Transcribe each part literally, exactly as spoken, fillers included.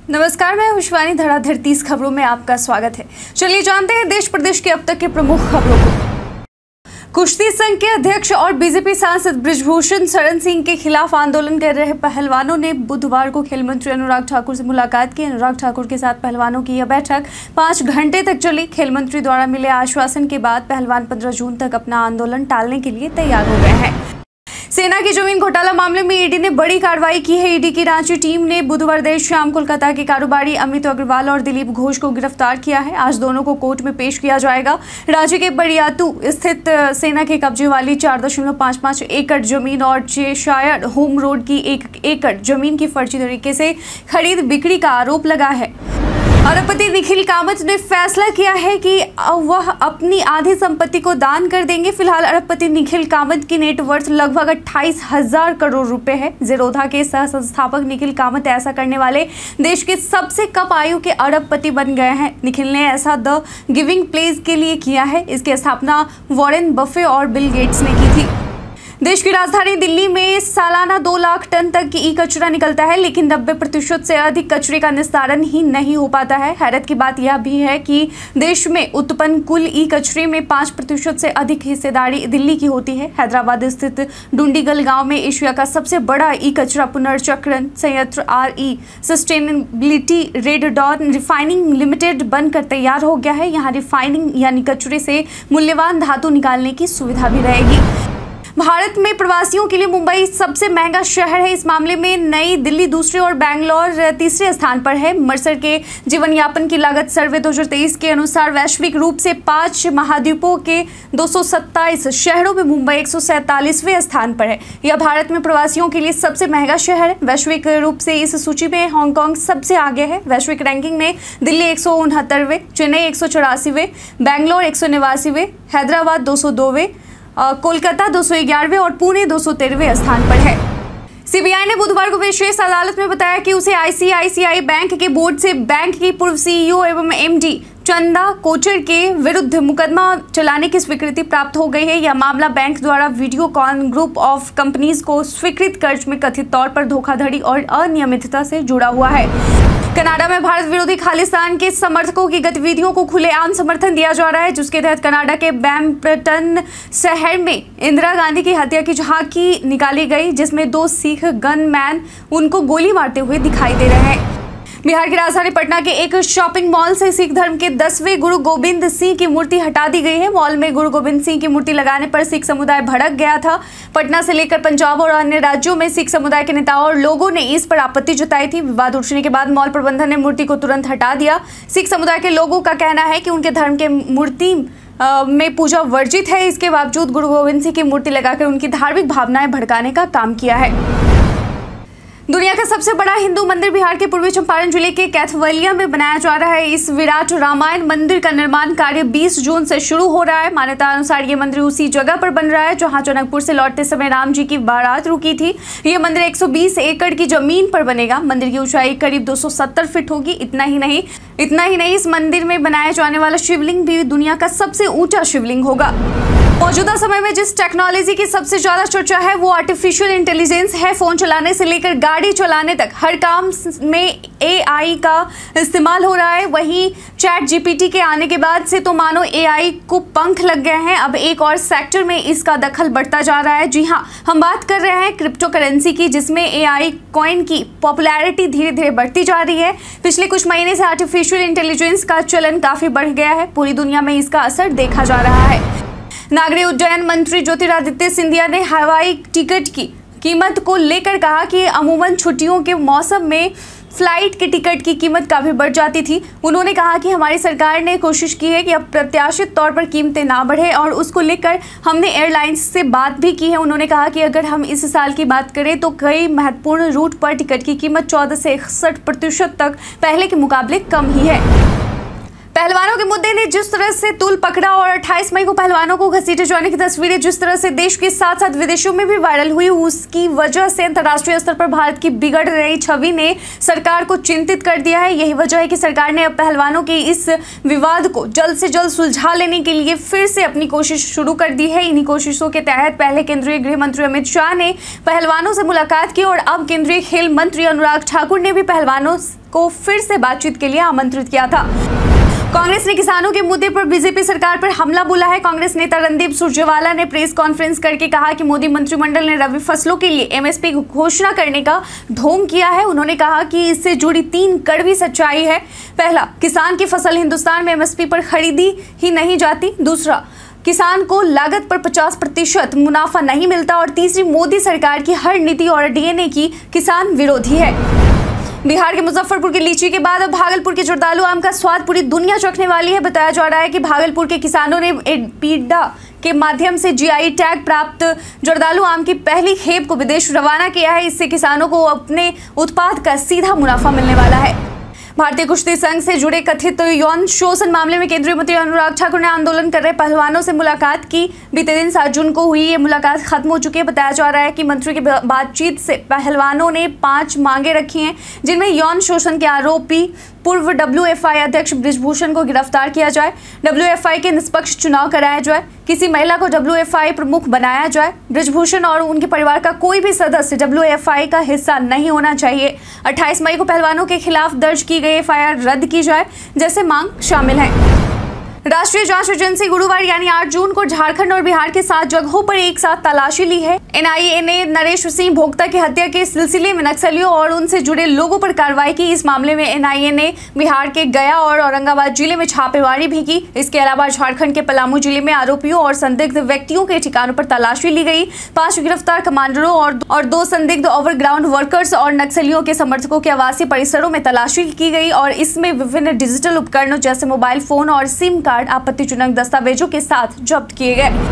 नमस्कार, मैं खुशवानी धड़ाधड़ तीस खबरों में आपका स्वागत है। चलिए जानते हैं देश प्रदेश के अब तक के प्रमुख खबरों को। कुश्ती संघ के अध्यक्ष और बीजेपी सांसद बृजभूषण शरण सिंह के खिलाफ आंदोलन कर रहे पहलवानों ने बुधवार को खेल मंत्री अनुराग ठाकुर से मुलाकात की। अनुराग ठाकुर के साथ पहलवानों की यह बैठक पाँच घंटे तक चली। खेल मंत्री द्वारा मिले आश्वासन के बाद पहलवान पंद्रह जून तक अपना आंदोलन टालने के लिए तैयार हो गए हैं। सेना की जमीन घोटाला मामले में ईडी ने बड़ी कार्रवाई की है। ईडी की रांची टीम ने बुधवार देर शाम कोलकाता के कारोबारी अमित अग्रवाल और दिलीप घोष को गिरफ्तार किया है। आज दोनों को कोर्ट में पेश किया जाएगा। रांची के बड़ियातू स्थित सेना के कब्जे वाली चार दशमलव पाँच पाँच एकड़ जमीन और चेशायर होम रोड की एक एकड़ जमीन की फर्जी तरीके से खरीद बिक्री का आरोप लगा है। अरबपति निखिल कामत ने फैसला किया है कि वह अपनी आधी संपत्ति को दान कर देंगे। फिलहाल अरबपति निखिल कामत की नेटवर्थ लगभग अट्ठाईस हजार करोड़ रुपए है। जेरोधा के सह संस्थापक निखिल कामत ऐसा करने वाले देश के सबसे कम आयु के अरबपति बन गए हैं। निखिल ने ऐसा द गिविंग प्लेस के लिए किया है। इसकी स्थापना वॉरेन बफे और बिल गेट्स ने की थी। देश की राजधानी दिल्ली में सालाना दो लाख टन तक की ई कचरा निकलता है, लेकिन नब्बे प्रतिशत से अधिक कचरे का निस्तारण ही नहीं हो पाता है। हैरत की बात यह भी है कि देश में उत्पन्न कुल ई कचरे में पाँच प्रतिशत से अधिक हिस्सेदारी दिल्ली की होती है। हैदराबाद स्थित डुंडीगल गांव में एशिया का सबसे बड़ा ई कचरा पुनर्चक्रण संयंत्र R E sustainability red dot refining limited बनकर तैयार हो गया है। यहाँ रिफाइनिंग यानी कचरे से मूल्यवान धातु निकालने की सुविधा भी रहेगी। भारत में प्रवासियों के लिए मुंबई सबसे महंगा शहर है। इस मामले में नई दिल्ली दूसरे और बैंगलोर तीसरे स्थान पर है। मर्सर के जीवन यापन की लागत सर्वे दो हज़ार तेईस के अनुसार वैश्विक रूप से पांच महाद्वीपों के दो सौ सत्ताईस शहरों में मुंबई एक सौ सैंतालीसवें स्थान पर है। यह भारत में प्रवासियों के लिए सबसे महंगा शहर है। वैश्विक रूप से इस सूची में हांगकांग सबसे आगे है। वैश्विक रैंकिंग में दिल्ली एक सौ उनहत्तरवें, चेन्नई एक सौ चौरासीवें, बैंगलोर एक सौ नवासीवें, हैदराबाद दो सौ दोवें, कोलकाता दो सौ ग्यारहवें और पुणे दो सौ तेरहवें स्थान पर है। सीबीआई ने बुधवार को विशेष अदालत में बताया कि उसे आईसीआईसीआई बैंक के बोर्ड से बैंक की पूर्व सीईओ एवं एमडी चंदा कोचर के विरुद्ध मुकदमा चलाने की स्वीकृति प्राप्त हो गई है। यह मामला बैंक द्वारा वीडियोकॉन ग्रुप ऑफ कंपनीज को स्वीकृत कर्ज में कथित तौर पर धोखाधड़ी और अनियमितता से जुड़ा हुआ है। कनाडा में भारत विरोधी खालिस्तान के समर्थकों की गतिविधियों को खुलेआम समर्थन दिया जा रहा है, जिसके तहत कनाडा के ब्रैम्पटन शहर में इंदिरा गांधी की हत्या की झांकी निकाली गई, जिसमें दो सिख गनमैन उनको गोली मारते हुए दिखाई दे रहे हैं। बिहार की राजधानी पटना के एक शॉपिंग मॉल से सिख धर्म के दसवें गुरु गोविंद सिंह की मूर्ति हटा दी गई है। मॉल में गुरु गोविंद सिंह की मूर्ति लगाने पर सिख समुदाय भड़क गया था। पटना से लेकर पंजाब और अन्य राज्यों में सिख समुदाय के नेताओं और लोगों ने इस पर आपत्ति जताई थी। विवाद उठने के बाद मॉल प्रबंधन ने मूर्ति को तुरंत हटा दिया। सिख समुदाय के लोगों का कहना है कि उनके धर्म के मूर्ति में पूजा वर्जित है। इसके बावजूद गुरु गोविंद सिंह की मूर्ति लगाकर उनकी धार्मिक भावनाएं भड़काने का काम किया है। दुनिया का सबसे बड़ा हिंदू मंदिर बिहार के पूर्वी चंपारण जिले के कैथवलिया में बनाया जा रहा है। इस विराट रामायण मंदिर का निर्माण कार्य बीस जून से शुरू हो रहा है। मान्यता अनुसार ये मंदिर उसी जगह पर बन रहा है जहां जनकपुर से लौटते समय राम जी की बारात रुकी थी। ये मंदिर एक सौ बीस एकड़ की जमीन पर बनेगा। मंदिर की ऊंचाई करीब दो सौ सत्तर फीट होगी। इतना ही नहीं इतना ही नहीं इस मंदिर में बनाया जाने वाला शिवलिंग भी दुनिया का सबसे ऊंचा शिवलिंग होगा। मौजूदा समय में जिस टेक्नोलॉजी की सबसे ज्यादा चर्चा है वो आर्टिफिशियल इंटेलिजेंस है। फोन चलाने से लेकर गाड़ी चलाने तक हर काम में एआई का इस्तेमाल हो रहा है। वहीं चैट जीपीटी के आने के बाद से तो मानो एआई को पंख लग गए हैं। अब एक और सेक्टर में इसका दखल बढ़ता जा रहा है। जी हाँ, हम बात कर रहे हैं क्रिप्टो करेंसी की, जिसमें एआई कॉइन की पॉपुलैरिटी धीरे धीरे बढ़ती जा रही है। पिछले कुछ महीने से आर्टिफिशियल इंटेलिजेंस का चलन काफी बढ़ गया है। पूरी दुनिया में इसका असर देखा जा रहा है। नागरिक उड्डयन मंत्री ज्योतिरादित्य सिंधिया ने हवाई टिकट की कीमत को लेकर कहा कि अमूमन छुट्टियों के मौसम में फ्लाइट के टिकट की कीमत काफ़ी बढ़ जाती थी। उन्होंने कहा कि हमारी सरकार ने कोशिश की है कि अब प्रत्याशित तौर पर कीमतें ना बढ़े और उसको लेकर हमने एयरलाइंस से बात भी की है। उन्होंने कहा कि अगर हम इस साल की बात करें तो कई महत्वपूर्ण रूट पर टिकट की कीमत चौदह से इकसठ प्रतिशत तक पहले के मुकाबले कम ही है। पहलवानों के मुद्दे ने जिस तरह से तूल पकड़ा और अट्ठाईस मई को पहलवानों को घसीटे जाने की तस्वीरें जिस तरह से देश के साथ साथ विदेशों में भी वायरल हुई, उसकी वजह से अंतर्राष्ट्रीय स्तर पर भारत की बिगड़ रही छवि ने सरकार को चिंतित कर दिया है। यही वजह है कि सरकार ने अब पहलवानों के इस विवाद को जल्द से जल्द सुलझा लेने के लिए फिर से अपनी कोशिश शुरू कर दी है। इन्हीं कोशिशों के तहत पहले केंद्रीय गृह मंत्री अमित शाह ने पहलवानों से मुलाकात की और अब केंद्रीय खेल मंत्री अनुराग ठाकुर ने भी पहलवानों को फिर से बातचीत के लिए आमंत्रित किया था। कांग्रेस ने किसानों के मुद्दे पर बीजेपी सरकार पर हमला बोला है। कांग्रेस नेता रणदीप सुरजेवाला ने प्रेस कॉन्फ्रेंस करके कहा कि मोदी मंत्रिमंडल ने रबी फसलों के लिए एमएसपी की घोषणा करने का ढोंग किया है। उन्होंने कहा कि इससे जुड़ी तीन कड़वी सच्चाई है। पहला, किसान की फसल हिंदुस्तान में एमएसपी पर खरीदी ही नहीं जाती। दूसरा, किसान को लागत पर पचास प्रतिशत मुनाफा नहीं मिलता। और तीसरी, मोदी सरकार की हर नीति और डीएनए की किसान विरोधी है। बिहार के मुजफ्फरपुर की लीची के बाद अब भागलपुर के जर्दालू आम का स्वाद पूरी दुनिया चखने वाली है। बताया जा रहा है कि भागलपुर के किसानों ने एपीडा के माध्यम से जीआई टैग प्राप्त जर्दालू आम की पहली खेप को विदेश रवाना किया है। इससे किसानों को अपने उत्पाद का सीधा मुनाफा मिलने वाला है। भारतीय कुश्ती संघ से जुड़े कथित यौन शोषण मामले में केंद्रीय मंत्री अनुराग ठाकुर ने आंदोलन कर रहे पहलवानों से मुलाकात की। बीते दिन सात जून को हुई ये मुलाकात खत्म हो चुकी है। बताया जा रहा है कि मंत्री की बातचीत से पहलवानों ने पांच मांगे रखी हैं, जिनमें यौन शोषण के आरोपी पूर्व डब्ल्यूएफआई अध्यक्ष ब्रिजभूषण को गिरफ्तार किया जाए, डब्ल्यूएफआई के निष्पक्ष चुनाव कराया जाए, किसी महिला को डब्ल्यूएफआई प्रमुख बनाया जाए, ब्रिजभूषण और उनके परिवार का कोई भी सदस्य डब्ल्यूएफआई का हिस्सा नहीं होना चाहिए। अट्ठाईस मई को पहलवानों के खिलाफ दर्ज की गई एफआईआर रद्द की जाए, जैसे मांग शामिल है। राष्ट्रीय जांच एजेंसी गुरुवार यानी आठ जून को झारखंड और बिहार के सात जगहों पर एक साथ तलाशी ली है। एनआईए ने नरेश सिंह भोक्ता की हत्या के सिलसिले में नक्सलियों और उनसे जुड़े लोगों पर कार्रवाई की। इस मामले में एनआईए ने बिहार के गया और औरंगाबाद जिले में छापेमारी भी की। इसके अलावा झारखंड के पलामू जिले में आरोपियों और संदिग्ध व्यक्तियों के ठिकानों पर तलाशी ली गई। पांच गिरफ्तार कमांडरों और, और दो संदिग्ध ओवरग्राउंड वर्कर्स और नक्सलियों के समर्थकों के आवासीय परिसरों में तलाशी की गई और इसमें विभिन्न डिजिटल उपकरणों जैसे मोबाइल फोन और सिम कार्ड आपत्तिजनक दस्तावेजों के साथ जब्त किए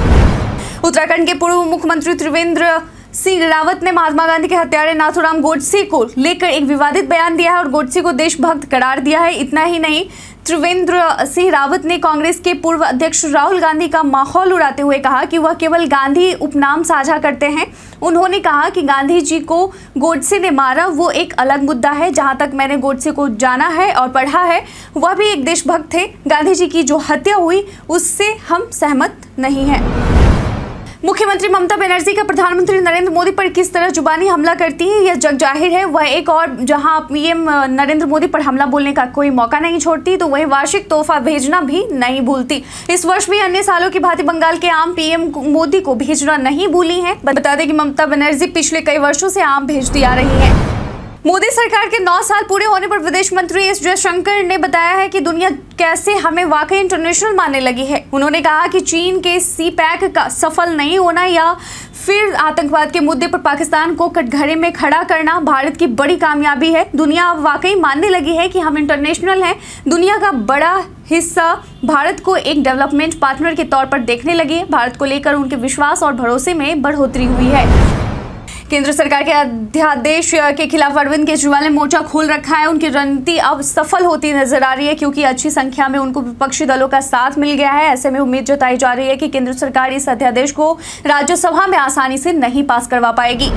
गए। उत्तराखंड के पूर्व मुख्यमंत्री त्रिवेंद्र सिंह रावत ने महात्मा गांधी के हत्यारे नाथूराम गोडसे को लेकर एक विवादित बयान दिया है और गोडसे को देशभक्त करार दिया है। इतना ही नहीं, त्रिवेंद्र सिंह रावत ने कांग्रेस के पूर्व अध्यक्ष राहुल गांधी का माहौल उड़ाते हुए कहा कि वह केवल गांधी उपनाम साझा करते हैं। उन्होंने कहा कि गांधी जी को गोडसे ने मारा वो एक अलग मुद्दा है। जहां तक मैंने गोडसे को जाना है और पढ़ा है, वह भी एक देशभक्त थे। गांधी जी की जो हत्या हुई उससे हम सहमत नहीं हैं। मुख्यमंत्री ममता बनर्जी का प्रधानमंत्री नरेंद्र मोदी पर किस तरह जुबानी हमला करती है, यह जग जाहिर है। वह एक और जहां पीएम नरेंद्र मोदी पर हमला बोलने का कोई मौका नहीं छोड़ती, तो वही वार्षिक तोहफा भेजना भी नहीं भूलती। इस वर्ष भी अन्य सालों की भांति बंगाल के आम पीएम मोदी को भेजना नहीं भूली है। बता दें कि ममता बनर्जी पिछले कई वर्षों से आम भेजती आ रही है। मोदी सरकार के नौ साल पूरे होने पर विदेश मंत्री एस जयशंकर ने बताया है कि दुनिया कैसे हमें वाकई इंटरनेशनल मानने लगी है। उन्होंने कहा कि चीन के सी पैक का सफल नहीं होना या फिर आतंकवाद के मुद्दे पर पाकिस्तान को कटघरे में खड़ा करना भारत की बड़ी कामयाबी है। दुनिया अब वाकई मानने लगी है कि हम इंटरनेशनल हैं। दुनिया का बड़ा हिस्सा भारत को एक डेवलपमेंट पार्टनर के तौर पर देखने लगी है। भारत को लेकर उनके विश्वास और भरोसे में बढ़ोतरी हुई है। केंद्र सरकार के अध्यादेश के खिलाफ अरविंद केजरीवाल ने मोर्चा खोल रखा है। उनकी रणनीति अब सफल होती नजर आ रही है क्योंकि अच्छी संख्या में उनको विपक्षी दलों का साथ मिल गया है। ऐसे में उम्मीद जताई जा रही है कि केंद्र सरकार इस अध्यादेश को राज्यसभा में आसानी से नहीं पास करवा पाएगी।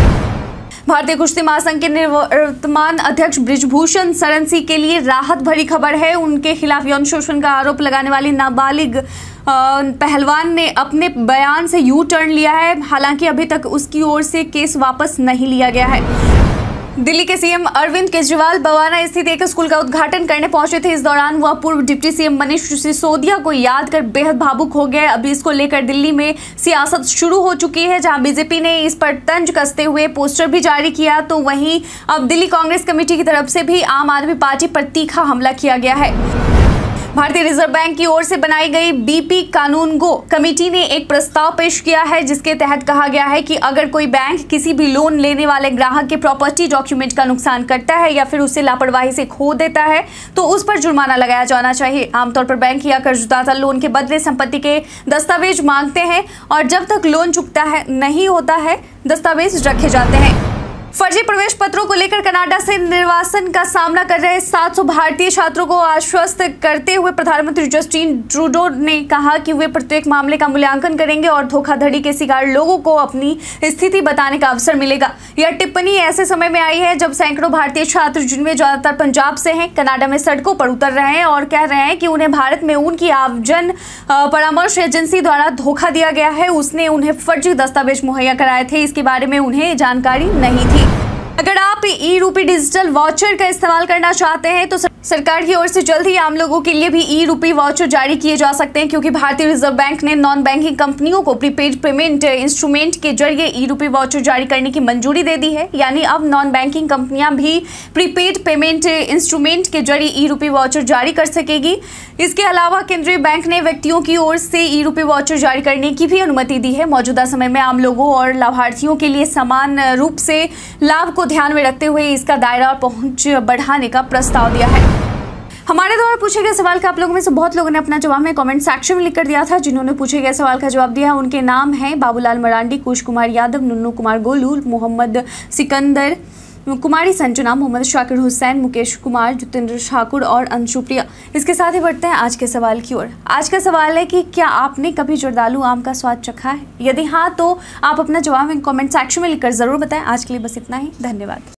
भारतीय कुश्ती महासंघ के निवर्तमान अध्यक्ष ब्रिजभूषण शरण सिंह के लिए राहत भरी खबर है। उनके खिलाफ यौन शोषण का आरोप लगाने वाली नाबालिग पहलवान ने अपने बयान से यू टर्न लिया है। हालांकि अभी तक उसकी ओर से केस वापस नहीं लिया गया है। दिल्ली के सीएम अरविंद केजरीवाल बवाना स्थित एक स्कूल का उद्घाटन करने पहुंचे थे। इस दौरान वह पूर्व डिप्टी सीएम मनीष सिसोदिया को याद कर बेहद भावुक हो गए। अभी इसको लेकर दिल्ली में सियासत शुरू हो चुकी है, जहां बीजेपी ने इस पर तंज कसते हुए पोस्टर भी जारी किया, तो वहीं अब दिल्ली कांग्रेस कमेटी की तरफ से भी आम आदमी पार्टी पर तीखा हमला किया गया है। भारतीय रिजर्व बैंक की ओर से बनाई गई बीपी कानून गो कमेटी ने एक प्रस्ताव पेश किया है, जिसके तहत कहा गया है कि अगर कोई बैंक किसी भी लोन लेने वाले ग्राहक के प्रॉपर्टी डॉक्यूमेंट का नुकसान करता है या फिर उसे लापरवाही से खो देता है तो उस पर जुर्माना लगाया जाना चाहिए। आमतौर पर बैंक या कर्जदाता लोन के बदले संपत्ति के दस्तावेज मांगते हैं और जब तक लोन चुकता है नहीं होता है दस्तावेज रखे जाते हैं। फर्जी प्रवेश पत्रों को लेकर कनाडा से निर्वासन का सामना कर रहे सात सौ भारतीय छात्रों को आश्वस्त करते हुए प्रधानमंत्री जस्टिन ट्रूडो ने कहा कि वे प्रत्येक मामले का मूल्यांकन करेंगे और धोखाधड़ी के शिकार लोगों को अपनी स्थिति बताने का अवसर मिलेगा। यह टिप्पणी ऐसे समय में आई है जब सैकड़ों भारतीय छात्र, जिनमें ज्यादातर पंजाब से हैं, कनाडा में सड़कों पर उतर रहे हैं और कह रहे हैं कि उन्हें भारत में उनकी आव्जन परामर्श एजेंसी द्वारा धोखा दिया गया है। उसने उन्हें फर्जी दस्तावेज मुहैया कराए थे, इसके बारे में उन्हें जानकारी नहीं थी। अगर आप ई रूपी डिजिटल वाउचर का इस्तेमाल करना चाहते हैं तो सरकार की ओर से जल्द ही आम लोगों के लिए भी ई रूपी वाउचर जारी किए जा सकते हैं, क्योंकि भारतीय रिजर्व बैंक ने नॉन बैंकिंग कंपनियों को प्रीपेड पेमेंट इंस्ट्रूमेंट के जरिए ई रूपी वाउचर जारी करने की मंजूरी दे दी है। यानी अब नॉन बैंकिंग कंपनियां भी प्रीपेड पेमेंट इंस्ट्रूमेंट के जरिए ई रूपी वाउचर जारी कर सकेगी। इसके अलावा केंद्रीय बैंक ने व्यक्तियों की ओर से ई रूपी वाउचर जारी करने की भी अनुमति दी है। मौजूदा समय में आम लोगों और लाभार्थियों के लिए समान रूप से लाभ को ध्यान में रखते हुए इसका दायरा और पहुंच बढ़ाने का प्रस्ताव दिया है। हमारे द्वारा पूछे गए सवाल का आप लोगों में से बहुत लोगों ने अपना जवाब में कमेंट सेक्शन में लिख कर दिया था। जिन्होंने पूछे गए सवाल का जवाब दिया उनके नाम हैं बाबूलाल मरांडी, कुश कुमार यादव, नुन्नू कुमार गोलू, मोहम्मद सिकंदर, कुमारी संजना, मोहम्मद शाकिर हुसैन, मुकेश कुमार, जितेंद्र ठाकुर और अंशुप्रिया। इसके साथ ही बढ़ते हैं आज के सवाल की ओर। आज का सवाल है कि क्या आपने कभी जर्दालू आम का स्वाद चखा है? यदि हाँ तो आप अपना जवाब में कमेंट सेक्शन में लिखकर जरूर बताएं। आज के लिए बस इतना ही, धन्यवाद।